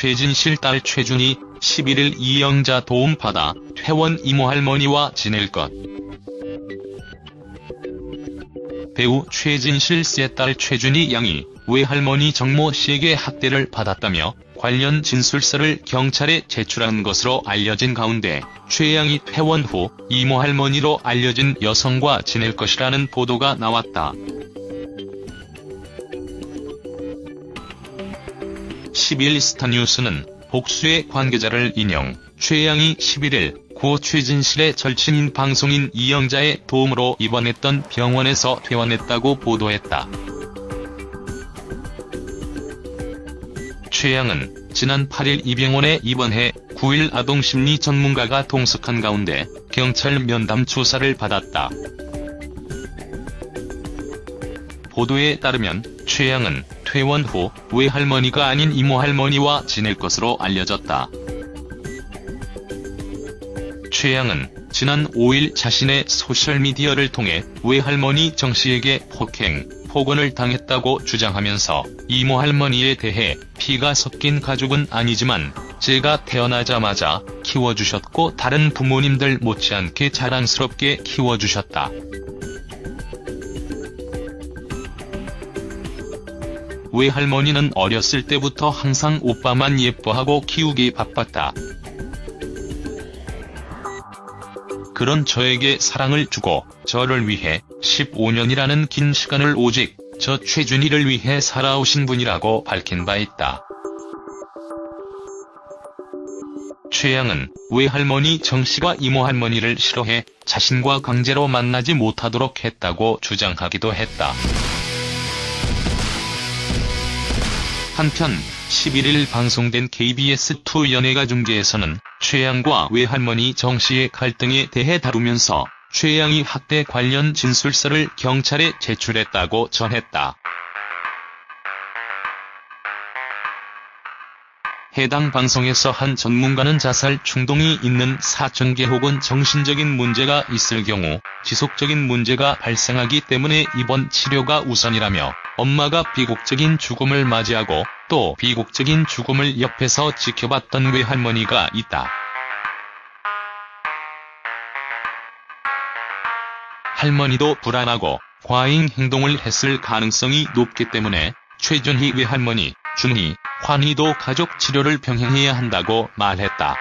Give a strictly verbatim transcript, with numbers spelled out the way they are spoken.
최진실 딸 최준희 십일일 이영자 도움받아 퇴원 이모할머니와 지낼 것. 배우 최진실 씨의 딸 최준희 양이 외할머니 정모 씨에게 학대를 받았다며 관련 진술서를 경찰에 제출한 것으로 알려진 가운데 최 양이 퇴원 후 이모할머니로 알려진 여성과 지낼 것이라는 보도가 나왔다. 십일 스타뉴스는 복수의 관계자를 인용, 최 양이 십일일 고 최진실의 절친인 방송인 이영자의 도움으로 입원했던 병원에서 퇴원했다고 보도했다. 최 양은 지난 팔일 이 병원에 입원해 구일 아동심리 전문가가 동석한 가운데 경찰 면담 조사를 받았다. 보도에 따르면 최 양은 퇴원 후 외할머니가 아닌 이모할머니와 지낼 것으로 알려졌다. 최 양은 지난 오일 자신의 소셜미디어를 통해 외할머니 정씨에게 폭행, 폭언을 당했다고 주장하면서 이모할머니에 대해 피가 섞인 가족은 아니지만 제가 태어나자마자 키워주셨고 다른 부모님들 못지않게 자랑스럽게 키워주셨다. 외할머니는 어렸을 때부터 항상 오빠만 예뻐하고 키우기 바빴다. 그런 저에게 사랑을 주고 저를 위해 십오 년이라는 긴 시간을 오직 저 최준희를 위해 살아오신 분이라고 밝힌 바 있다. 최 양은 외할머니 정씨가 이모할머니를 싫어해 자신과 강제로 만나지 못하도록 했다고 주장하기도 했다. 한편 십일일 방송된 케이비에스 투 연예가 중계에서는 최 양과 외할머니 정씨의 갈등에 대해 다루면서 최 양이 학대 관련 진술서를 경찰에 제출했다고 전했다. 해당 방송에서 한 전문가는 자살 충동이 있는 사천계 혹은 정신적인 문제가 있을 경우 지속적인 문제가 발생하기 때문에 입원 치료가 우선이라며 엄마가 비극적인 죽음을 맞이하고 또 비극적인 죽음을 옆에서 지켜봤던 외할머니가 있다. 할머니도 불안하고 과잉 행동을 했을 가능성이 높기 때문에 최준희 외할머니, 준희, 환희도 가족 치료를 병행해야 한다고 말했다.